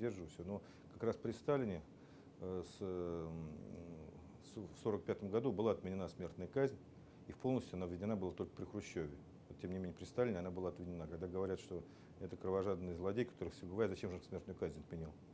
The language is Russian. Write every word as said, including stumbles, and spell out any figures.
придерживаюсь. Но как раз при Сталине э, с, э, с, в сорок пятом году была отменена смертная казнь, и полностью она введена была только при Хрущеве. Вот, тем не менее, при Сталине она была отменена. Когда говорят, что это кровожадный злодей, который все говорят, зачем же смертную казнь отменил?